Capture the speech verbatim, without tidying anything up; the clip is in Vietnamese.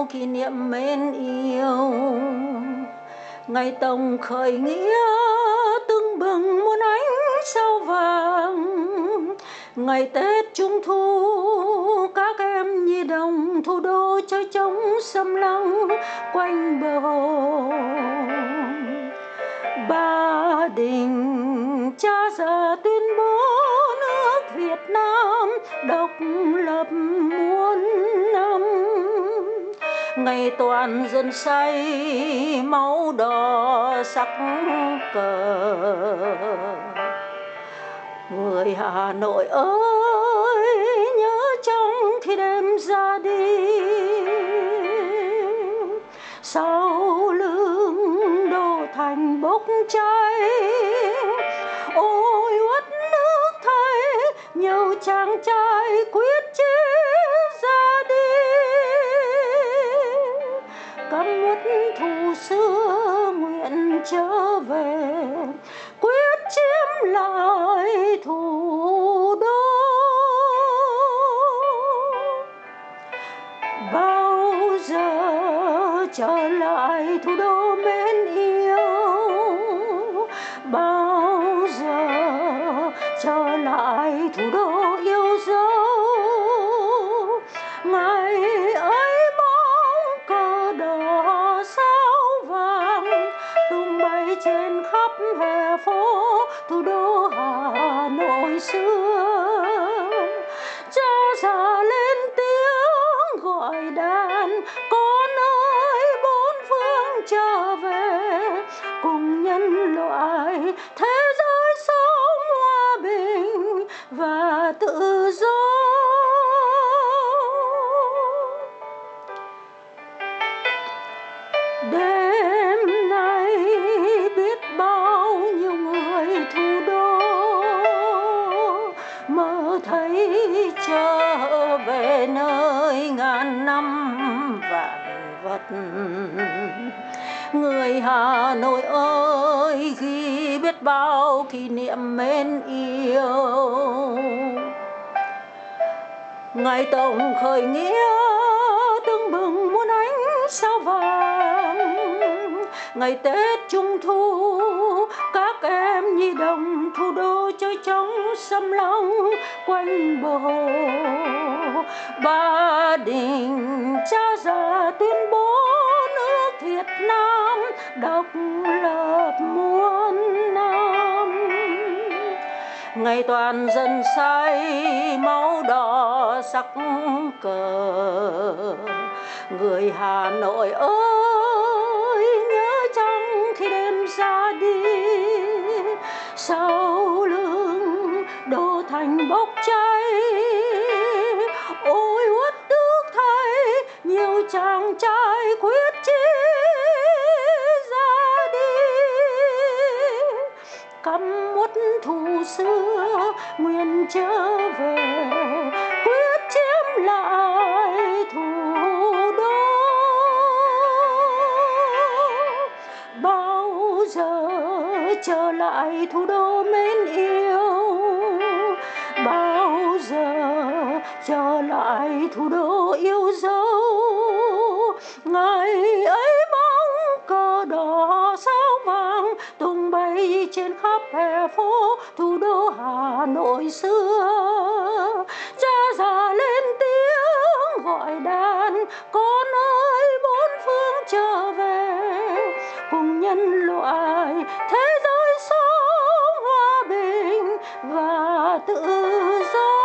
kỷ niệm mến yêu. Ngày Tổng khởi nghĩa tưng bừng muôn ánh sao vàng, ngày Tết Trung thu các em nhi đồng thủ đô chơi trống xâm lăng quanh bờ hồ. Ba Đình cha già tuyên bố nước Việt Nam độc lập muôn năm, ngày toàn dân say máu đỏ sắc cờ. Người Hà Nội ơi nhớ trong khi đêm ra đi, sau lưng đô thành bốc cháy. Ôi uất nước Thầy nhiều chàng trai quyết chí ra đi, căm uất thù xưa nguyện trở về, quyết chiếm lại thủ đô. Bao giờ trở lại thủ đô mến yêu, bao giờ trở lại thủ đô yêu dấu. Ngày ấy bóng cờ đỏ sao vàng tung bay trên khắp hè phố thủ đô Hà Nội xưa. Cha già lên tiếng gọi đàn, con ơi bốn phương trở về, cùng nhân loại thế giới sống hòa bình và tự do. Đêm nay biết bao nhiêu người thủ đô mơ thấy trở về nơi ngàn năm vạn vật. Người Hà Nội ơi ghi biết bao kỷ niệm mến yêu. Ngày Tổng khởi nghĩa tưng bừng muôn ánh sao vàng, ngày Tết Trung thu các em nhi đồng thủ đô chơi trống xâm lăng quanh bờ hồ. Ba Đình cha già tuyên bố nước Việt Nam độc lập muôn năm, ngày toàn dân say máu đỏ sắc cờ. Người Hà Nội ơi nhớ trong khi đêm ra đi, sau lưng đô thành bốc cháy. Ôi uất nước Thầy nhiều chàng trai quyết chí ra đi, căm uất thù xưa nguyện trở về, quyết chiếm lại thủ đô. Bao giờ trở lại thủ đô mến yêu, bao giờ trở lại thủ đô yêu dấu. Ngày ấy bóng cờ đỏ sao vàng tung bay trên khắp hè phố thủ đô Hà Nội xưa. Cha già lên tiếng gọi đàn, con ơi bốn phương trở về, cùng nhân loại thế giới sống hòa bình và tự do.